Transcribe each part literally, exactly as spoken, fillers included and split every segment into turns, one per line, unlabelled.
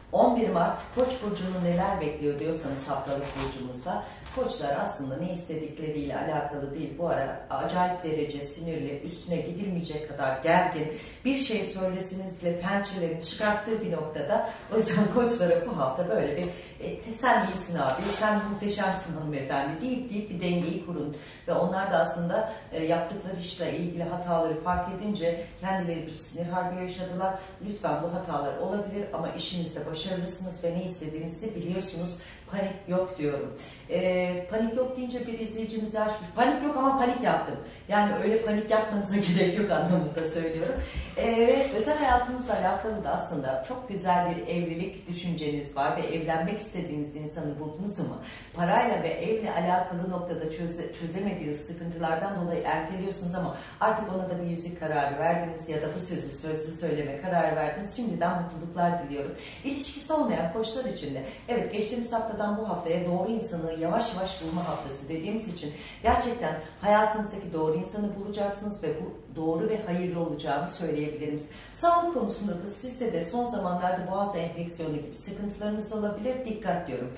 on bir Mart Koç burcunu neler bekliyor diyorsanız haftalık burcumuzda, Koçlar aslında ne istedikleriyle alakalı değil. Bu ara acayip derece sinirli, üstüne gidilmeyecek kadar gergin, bir şey söylesiniz bile pençelerini çıkarttığı bir noktada. O yüzden Koçlara bu hafta böyle bir e, sen iyisin abi, sen muhteşemsin hanımefendi deyip deyip bir dengeyi kurun. Ve onlar da aslında e, yaptıkları işle ilgili hataları fark edince kendileri bir sinir harbi yaşadılar. Lütfen bu hatalar olabilir ama işinizde başarılısınız ve ne istediğinizi biliyorsunuz. Panik yok diyorum. E, panik yok deyince bir izleyicimiz açmış. Panik yok ama panik yaptım. Yani öyle panik yapmanıza gerek yok anlamında söylüyorum. E, ve özel hayatınızla alakalı da aslında çok güzel bir evlilik düşünceniz var ve evlenmek istediğiniz insanı buldunuz ama parayla ve evle alakalı noktada çöze, çözemediğiniz sıkıntılardan dolayı erteliyorsunuz ama artık ona da bir yüzük kararı verdiniz ya da bu sözü sözlü söyleme kararı verdiniz. Şimdiden mutluluklar diliyorum. İlişkisi olmayan Koçlar için de evet, geçtiğimiz haftadan bu haftaya doğru insanı yavaş yavaş bulma haftası dediğimiz için gerçekten hayatınızdaki doğru insanı bulacaksınız ve bu doğru ve hayırlı olacağını söyleyebiliriz. Sağlık konusunda da sizde de son zamanlarda boğaz enfeksiyonu gibi sıkıntılarınız olabilir. Dikkat diyorum.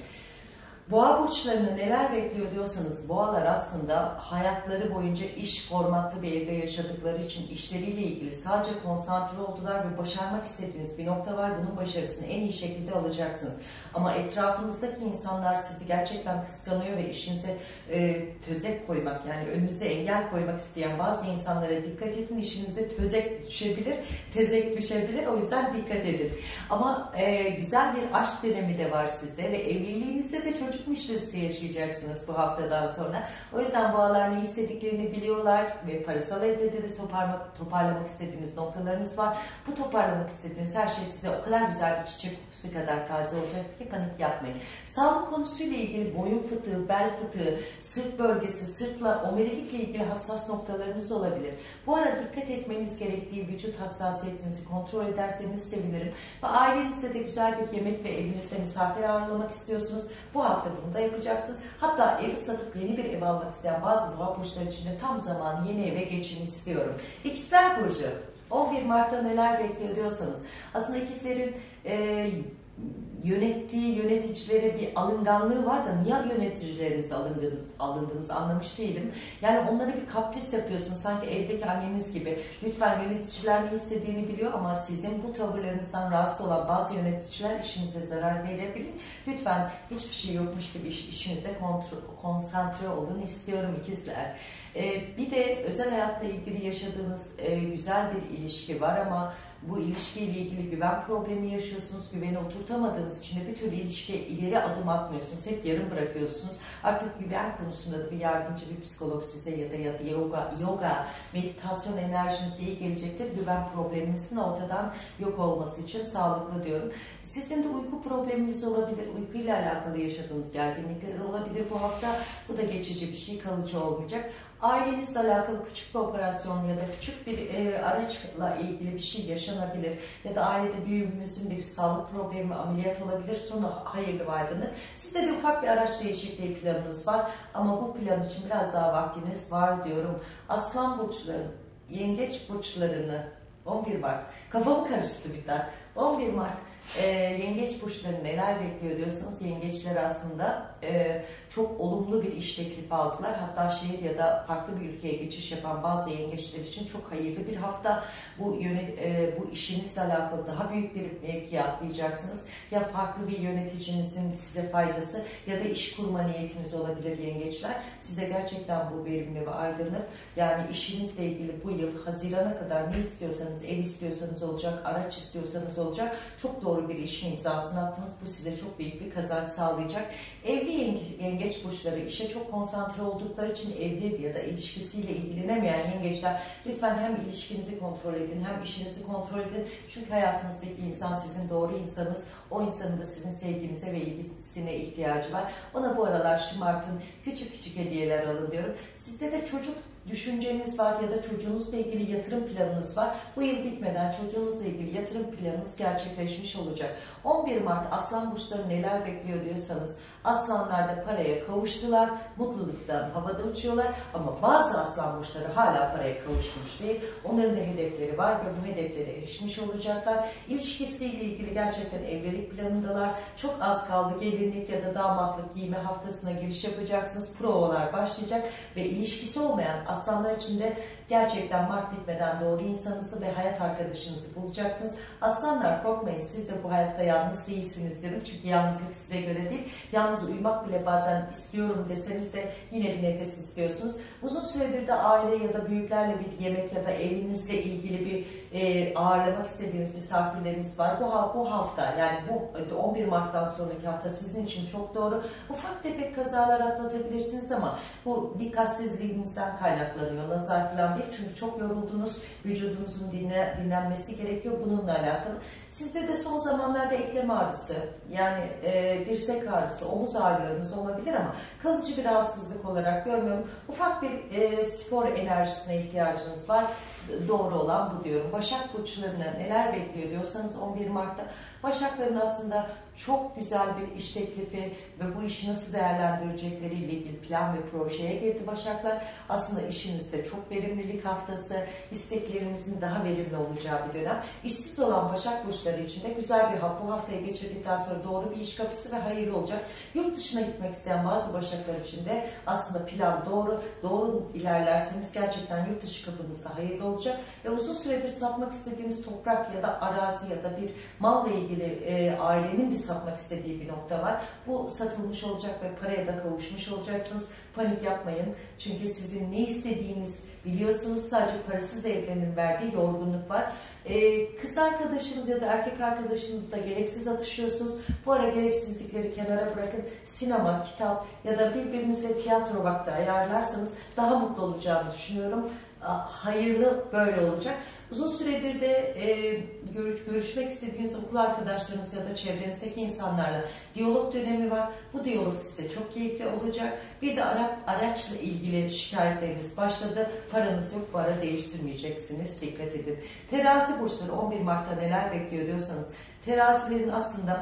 Boğa burçlarını neler bekliyor diyorsanız, boğalar aslında hayatları boyunca iş formatlı bir evde yaşadıkları için işleriyle ilgili sadece konsantre oldular ve başarmak istediğiniz bir nokta var. Bunun başarısını en iyi şekilde alacaksınız. Ama etrafınızdaki insanlar sizi gerçekten kıskanıyor ve işinize e, tözek koymak, yani önünüze engel koymak isteyen bazı insanlara dikkat edin. İşinize tözek düşebilir, tezek düşebilir. O yüzden dikkat edin. Ama e, güzel bir aşk dönemi de var sizde ve evliliğinizde de çocuk müşterisi yaşayacaksınız bu haftadan sonra. O yüzden boğalar ne istediklerini biliyorlar ve parasal evrede de toparlamak, toparlamak istediğiniz noktalarınız var. Bu toparlamak istediğiniz her şey size o kadar güzel bir çiçek kokusu kadar taze olacak ki panik yapmayın. Sağlık konusuyla ilgili boyun fıtığı, bel fıtığı, sırt bölgesi, sırtla, omurilikle ilgili hassas noktalarınız olabilir. Bu ara dikkat etmeniz gerektiği vücut hassasiyetinizi kontrol ederseniz sevinirim. Ve ailenizle de güzel bir yemek ve evinizde misafir ağırlamak istiyorsunuz. Bu hafta bunu da yapacaksınız. Hatta evi satıp yeni bir ev almak isteyen bazı boğa burçları için de tam zamanı yeni eve geçin istiyorum. İkizler Burcu, on bir Mart'ta neler bekliyor diyorsanız, aslında ikizlerin e, yönettiği yöneticilere bir alınganlığı var da niye yöneticilerinizle alındınız, alındığınızı anlamış değilim. Yani onlara bir kapris yapıyorsunuz sanki evdeki anneniz gibi. Lütfen, yöneticiler ne istediğini biliyor ama sizin bu tavırlarınızdan rahatsız olan bazı yöneticiler işinize zarar verebilir. Lütfen hiçbir şey yokmuş gibi iş, işinize kontrol, konsantre olun istiyorum ikizler. Ee, bir de özel hayatla ilgili yaşadığınız e, güzel bir ilişki var ama bu ilişkiyle ilgili güven problemi yaşıyorsunuz. Güveni oturtamadığınız için de bir türlü ilişkiye ileri adım atmıyorsunuz. Hep yarım bırakıyorsunuz. Artık güven konusunda da bir yardımcı bir psikolog size ya da ya da yoga, yoga, meditasyon enerjinize iyi gelecektir. Güven probleminizin ortadan yok olması için sağlıklı diyorum. Sizin de uyku probleminiz olabilir. Uykuyla alakalı yaşadığınız gerginlikler olabilir bu hafta. Bu da geçici bir şey, kalıcı olmayacak. Ailenizle alakalı küçük bir operasyon ya da küçük bir e, araçla ilgili bir şey yaşanabilir. Ya da ailede büyüğümüzün bir sağlık problemi, ameliyat olabilir. Sonu hayırlı ve aydınlık. Sizde de ufak bir araç değişikliği planınız var. Ama bu plan için biraz daha vaktiniz var diyorum. Aslan burçları, yengeç burçlarını on bir Mart. Kafamı karıştı bir daha. on bir Mart. E, yengeç burçları neler bekliyor diyorsanız, yengeçler aslında e, çok olumlu bir iş teklifi aldılar. Hatta şehir ya da farklı bir ülkeye geçiş yapan bazı yengeçler için çok hayırlı bir hafta. Bu yönet, e, bu işinizle alakalı daha büyük bir mevkiye atlayacaksınız. Ya farklı bir yöneticinizin size faydası ya da iş kurma niyetiniz olabilir yengeçler. Size gerçekten bu verimli ve aydınlık. Yani işinizle ilgili bu yıl Haziran'a kadar ne istiyorsanız, ev istiyorsanız olacak, araç istiyorsanız olacak. Çok doğru bir işin imzasını attınız. Bu size çok büyük bir kazanç sağlayacak. Evli yengeç burçları işe çok konsantre oldukları için evli ya da ilişkisiyle ilgilenemeyen yengeçler, lütfen hem ilişkinizi kontrol edin hem işinizi kontrol edin. Çünkü hayatınızdaki insan sizin doğru insanınız. O insanın da sizin sevginize ve ilgisine ihtiyacı var. Ona bu aralar şımartın, küçük küçük hediyeler alın diyorum. Sizde de çocuk düşünceniz var ya da çocuğunuzla ilgili yatırım planınız var. Bu yıl bitmeden çocuğunuzla ilgili yatırım planınız gerçekleşmiş olacak. on bir Mart Aslan burçları neler bekliyor diyorsanız, aslanlar da paraya kavuştular, mutluluktan havada uçuyorlar ama bazı aslan burçları hala paraya kavuşmuş değil. Onların da hedefleri var ve bu hedeflere erişmiş olacaklar. İlişkisiyle ilgili gerçekten evlilik planındalar. Çok az kaldı, gelinlik ya da damatlık giyme haftasına giriş yapacaksınız. Provalar başlayacak ve ilişkisi olmayan aslanlar için de gerçekten Mart bitmeden doğru insanınızı ve hayat arkadaşınızı bulacaksınız. Aslanlar korkmayın, siz de bu hayatta yalnız değilsiniz diyorum. Çünkü yalnızlık size göre değil. Yalnız uyumak bile bazen istiyorum deseniz de yine bir nefes istiyorsunuz. Uzun süredir de aile ya da büyüklerle bir yemek ya da evinizle ilgili bir e, ağırlamak istediğiniz misafirleriniz var. Bu, bu hafta yani bu on bir Mart'tan sonraki hafta sizin için çok doğru. Ufak tefek kazalar atlatabilirsiniz ama bu dikkatsizliğinizden kaynaklanıyor. Nazar falan değil. Çünkü çok yoruldunuz. Vücudunuzun dinle, dinlenmesi gerekiyor. Bununla alakalı. Sizde de son zamanlarda eklem ağrısı, yani e, dirsek ağrısı, omuz ağrılarınız olabilir ama kalıcı bir rahatsızlık olarak görmüyorum. Ufak bir e, spor enerjisine ihtiyacınız var. Doğru olan bu diyorum. Başak burçlarına neler bekliyor diyorsanız on bir Mart'ta Başakların aslında çok güzel bir iş teklifi ve bu işi nasıl değerlendirecekleriyle ilgili plan ve projeye girdi Başaklar. Aslında işinizde çok verimlilik haftası, isteklerinizin daha verimli olacağı bir dönem. İşsiz olan Başak burçları için de güzel bir bu haftayı geçirdikten sonra doğru bir iş kapısı ve hayırlı olacak. Yurt dışına gitmek isteyen bazı Başaklar için de aslında plan doğru. Doğru ilerlerseniz gerçekten yurt dışı kapınızda hayırlı olacak ve uzun süredir satmak istediğiniz toprak ya da arazi ya da bir malla ilgili e, ailenin bir satmak istediği bir nokta var. Bu satılmış olacak ve paraya da kavuşmuş olacaksınız. Panik yapmayın. Çünkü sizin ne istediğiniz biliyorsunuz. Sadece parasız evrenin verdiği yorgunluk var. Ee, kız arkadaşınız ya da erkek arkadaşınızla gereksiz atışıyorsunuz. Bu ara gereksizlikleri kenara bırakın. Sinema, kitap ya da birbirinizle tiyatro vakti ayarlarsanız daha mutlu olacağını düşünüyorum. Hayırlı böyle olacak. Uzun süredir de e, görüş, görüşmek istediğiniz okul arkadaşlarınız ya da çevrenizdeki insanlarla diyalog dönemi var. Bu diyalog size çok keyifli olacak. Bir de ara, araçla ilgili şikayetleriniz başladı. Paranız yok, bu ara değiştirmeyeceksiniz. Dikkat edin. Terazi burçları on bir Mart'ta neler bekliyor diyorsanız, terazilerin aslında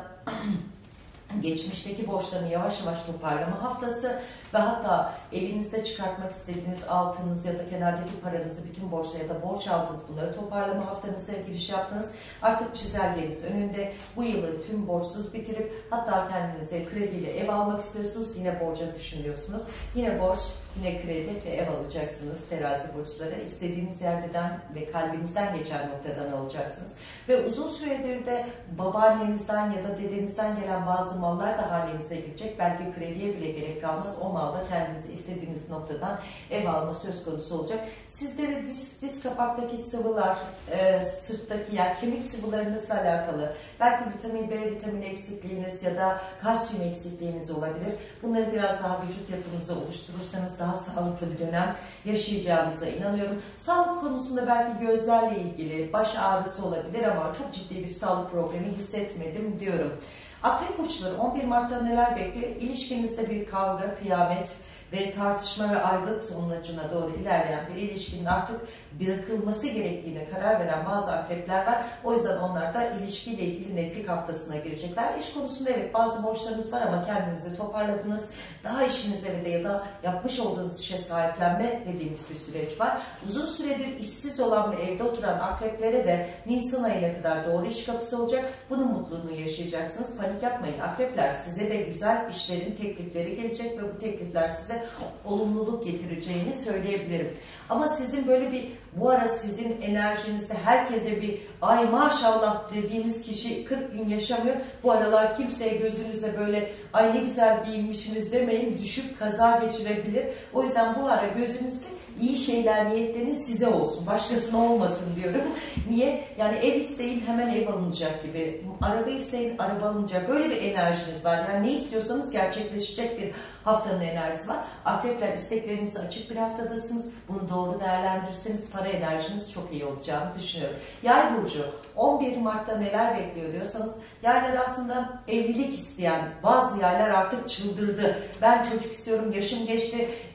geçmişteki borçlarını yavaş yavaş toparlama haftası ve hatta elinizde çıkartmak istediğiniz altınız ya da kenardaki paranızı, bütün borçla ya da borç aldınız, bunları toparlama haftanıza giriş yaptınız. Artık çizelgeniz önünde. Bu yılı tüm borçsuz bitirip hatta kendinize krediyle ev almak istiyorsunuz. Yine borca düşünüyorsunuz. Yine borç, yine kredi ve ev alacaksınız terazi burçları. İstediğiniz yerden ve kalbinizden geçen noktadan alacaksınız. Ve uzun süredir de babaannenizden ya da dedenizden gelen bazı mallar da hanenize girecek. Belki krediye bile gerek kalmaz. O malda kendinizi istediğiniz noktadan ev alma söz konusu olacak. Sizde de diz, diz kapaktaki sıvılar, e, sırttaki yer, kemik sıvılarınızla alakalı. Belki vitamin B, vitamin eksikliğiniz ya da kalsiyum eksikliğiniz olabilir. Bunları biraz daha vücut yapınızda oluşturursanız daha sağlıklı bir dönem yaşayacağınıza inanıyorum. Sağlık konusunda belki gözlerle ilgili baş ağrısı olabilir ama çok ciddi bir sağlık problemi hissetmedim diyorum. Akrep burçları on bir Mart'ta neler bekliyor? İlişkinizde bir kavga, kıyamet ve tartışma ve ayrılık sonucuna doğru ilerleyen bir ilişkinin artık bırakılması gerektiğine karar veren bazı akrepler var. O yüzden onlar da ilişkiyle ilgili netlik haftasına girecekler. İş konusunda evet bazı borçlarınız var ama kendinizi toparladınız. Daha işinize de ya da yapmış olduğunuz işe sahiplenme dediğimiz bir süreç var. Uzun süredir işsiz olan ve evde oturan akreplere de Nisan ayına kadar doğru iş kapısı olacak. Bunun mutluluğunu yaşayacaksınız. Panik yapmayın. Akrepler, size de güzel işlerin teklifleri gelecek ve bu teklifler size olumluluk getireceğini söyleyebilirim. Ama sizin böyle bir, bu ara sizin enerjinizde herkese bir ay maşallah dediğiniz kişi kırk gün yaşamıyor. Bu aralar kimseye gözünüzde böyle ay ne güzel giyinmişsiniz demeyin, düşüp kaza geçirebilir. O yüzden bu ara gözünüzde iyi şeyler, niyetleriniz size olsun, başkasına olmasın diyorum. Niye? Yani ev isteyin hemen ev alınacak gibi, araba isteyin araba alınacak, böyle bir enerjiniz var. Yani ne istiyorsanız gerçekleşecek bir haftanın enerjisi var. Akrepler, isteklerinize açık bir haftadasınız. Bunu doğru değerlendirirseniz para enerjiniz çok iyi olacağını düşünüyorum. Yay burcu on bir Mart'ta neler bekliyor diyorsanız, yaylar aslında evlilik isteyen bazı yaylar artık çıldırdı. Ben çocuk istiyorum, yaşım geçti,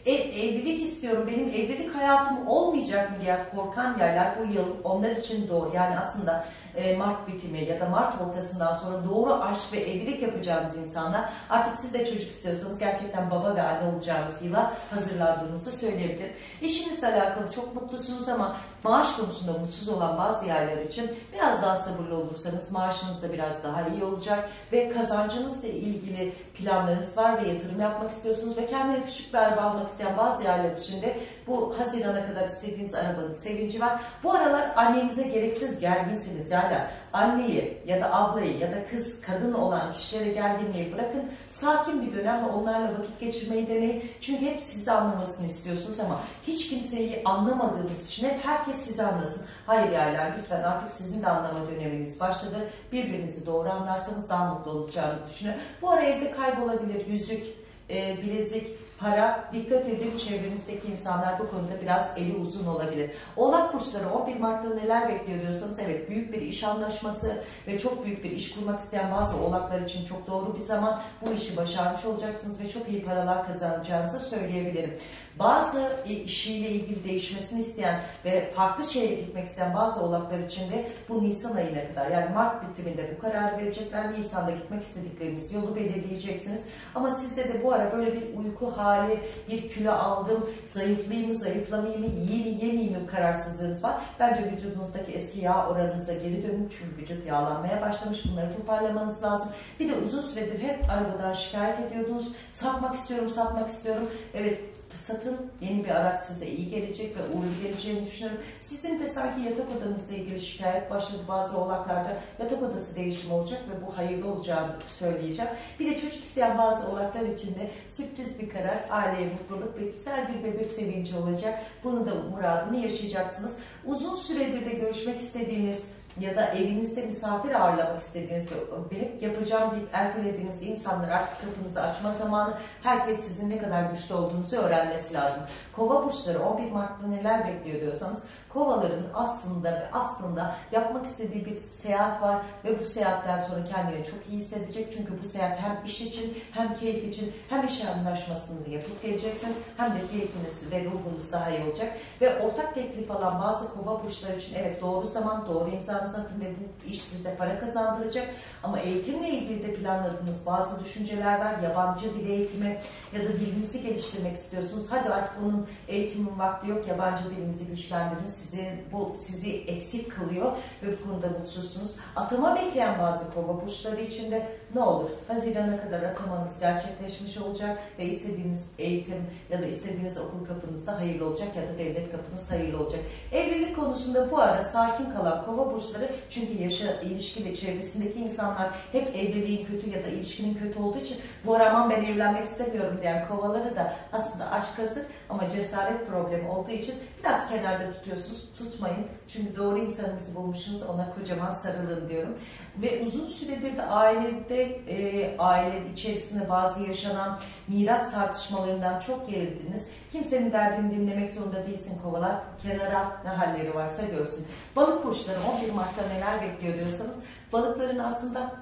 Ev, evlilik istiyorum, benim evlilik hayatım olmayacak mı diye korkan yaylar bu yıl onlar için doğru. Yani aslında e, Mart bitimi ya da Mart ortasından sonra doğru aşk ve evlilik yapacağınız insanlar, artık siz de çocuk istiyorsanız gerçekten baba ve anne olacağınız yıla hazırlandığınızı söyleyebilirim. İşinizle alakalı çok mutlusunuz ama maaş konusunda mutsuz olan bazı yaylar için biraz daha sabırlı olursanız maaşınız da biraz daha iyi olacak ve kazancınızla ilgili planlarınız var ve yatırım yapmak istiyorsunuz ve kendine küçük bir araba almak isteyen bazı yerler için de bu Haziran'a kadar istediğiniz arabanın sevinci var. Bu aralar annenize gereksiz gerginsiniz yerler. Anneyi ya da ablayı ya da kız, kadın olan kişilere gerginliği bırakın. Sakin bir dönem ve onlarla vakit geçirmeyi deneyin. Çünkü hep sizi anlamasını istiyorsunuz ama hiç kimseyi anlamadığınız için hep herkes sizi anlasın. Hayır yerler, lütfen artık sizin de anlama döneminiz başladı. Birbirinizi doğru anlarsanız daha mutlu olacağını düşünüyorum. Bu ara evde kaybolabilir yüzük, e, bilezik, para. Dikkat edin, çevrenizdeki insanlar bu konuda biraz eli uzun olabilir. Oğlak burçları on bir Mart'ta neler bekliyor diyorsanız, evet, büyük bir iş anlaşması ve çok büyük bir iş kurmak isteyen bazı oğlaklar için çok doğru bir zaman. Bu işi başarmış olacaksınız ve çok iyi paralar kazanacağınızı söyleyebilirim. Bazı işiyle ilgili değişmesini isteyen ve farklı şehre gitmek isteyen bazı oğlaklar için de bu Nisan ayına kadar, yani Mart bitiminde bu kararı verecekler. Nisan'da gitmek istedikleriniz yolu belirleyeceksiniz. Ama sizde de bu ara böyle bir uyku hali, bir kilo aldım, zayıflayayım mı, zayıflamayayım mı, yiyeyim mi, yemeyeyim mi kararsızlığınız var. Bence vücudunuzdaki eski yağ oranınıza geri dönün. Çünkü vücut yağlanmaya başlamış. Bunları toparlamanız lazım. Bir de uzun süredir hep arabadan şikayet ediyordunuz. Satmak istiyorum, satmak istiyorum. Evet, satın, yeni bir araç size iyi gelecek ve uğurlu geleceğini düşünüyorum. Sizin de sanki yatak odanızla ilgili şikayet başladı bazı oğlaklarda. Yatak odası değişimi olacak ve bu hayırlı olacağını söyleyeceğim. Bir de çocuk isteyen bazı oğlaklar için de sürpriz bir karar, aileye mutluluk ve güzel bir bebek sevinci olacak. Bunu da muradını yaşayacaksınız. Uzun süredir de görüşmek istediğiniz ya da evinizde misafir ağırlamak istediğiniz ve hep yapacağım deyip ertelediğiniz insanlar artık kapınızı açma zamanı. Herkes sizin ne kadar güçlü olduğunuzu öğrenmesi lazım. Kova burçları on bir Mart'ta neler bekliyor diyorsanız, kovaların aslında ve aslında yapmak istediği bir seyahat var ve bu seyahatten sonra kendini çok iyi hissedecek. Çünkü bu seyahat hem iş için hem keyif için, hem iş anlaşmasını yapıp geleceksiniz hem de keyfiniz ve ruhunuz daha iyi olacak. Ve ortak teklif alan bazı kova burçları için evet doğru zaman, doğru imzanızı atın ve bu iş size para kazandıracak. Ama eğitimle ilgili de planladığınız bazı düşünceler var. Yabancı dil eğitimi ya da dilinizi geliştirmek istiyorsunuz. Hadi artık bunun eğitimin vakti yok, yabancı dilinizi güçlendirin. Sizi, bu sizi eksik kılıyor ve bu konuda mutsuzsunuz. Atama bekleyen bazı kova burçları için de ne olur? Haziran'a kadar atamanız gerçekleşmiş olacak ve istediğiniz eğitim ya da istediğiniz okul kapınızda hayırlı olacak ya da devlet kapınız hayırlı olacak. Evlilik konusunda bu ara sakin kalan kova burçları, çünkü yaşa, ilişki ve çevresindeki insanlar hep evliliğin kötü ya da ilişkinin kötü olduğu için bu ara aman ben evlenmek istemiyorum diyen kovaları da aslında aşk hazır ama cesaret problemi olduğu için biraz kenarda tutuyorsunuz. Tutmayın. Çünkü doğru insanınızı bulmuşsunuz. Ona kocaman sarılın diyorum. Ve uzun süredir de ailede, e, aile içerisinde bazı yaşanan miras tartışmalarından çok gerildiniz. Kimsenin derdini dinlemek zorunda değilsin kovalar. Kenara ne halleri varsa görsün. Balık burçları on bir Mart'ta neler bekliyor diyorsanız, balıkların aslında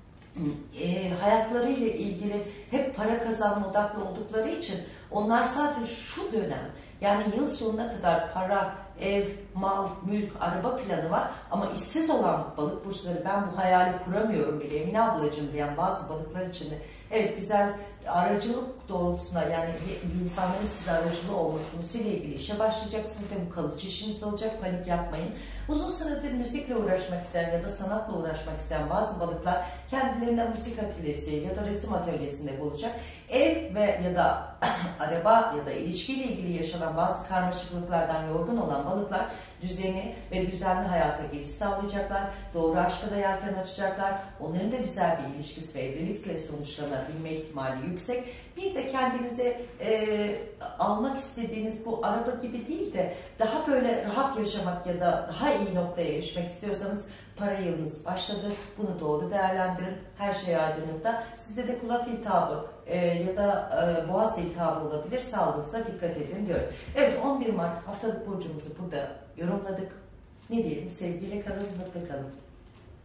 e, hayatlarıyla ilgili hep para kazanma odaklı oldukları için onlar sadece şu dönem, yani yıl sonuna kadar para, ev, mal, mülk, araba planı var ama işsiz olan balık burçları ben bu hayali kuramıyorum bile Emine ablacığım diyen bazı balıklar için de evet güzel aracılık doğrultusunda, yani bir insanların size aracılığı olmasıyla ilgili işe başlayacaksınız ve bu kalıcı işiniz olacak. Panik yapmayın. Uzun süredir müzikle uğraşmak isteyen ya da sanatla uğraşmak isteyen bazı balıklar kendilerine müzik atölyesi ya da resim atölyesinde bulacak. Ev ve ya da araba ya da ilişkiyle ilgili yaşanan bazı karmaşıklıklardan yorgun olan balıklar düzeni ve düzenli hayata giriş sağlayacaklar. Doğru aşka da yelken açacaklar. Onların da güzel bir ilişkisi ve evlilikle sonuçlanabilme ihtimali yüksek. Bir de kendinize e, almak istediğiniz bu araba gibi değil de daha böyle rahat yaşamak ya da daha iyi noktaya erişmek istiyorsanız para yılınız başladı. Bunu doğru değerlendirin. Her şey aydınlıkta. Sizde de kulak iltihabı e, ya da e, boğaz iltihabı olabilir. Sağlığınıza dikkat edin diyorum. Evet, on bir Mart haftalık burcumuzu burada yorumladık. Ne diyelim? Sevgiyle kalın, mutlu kalın.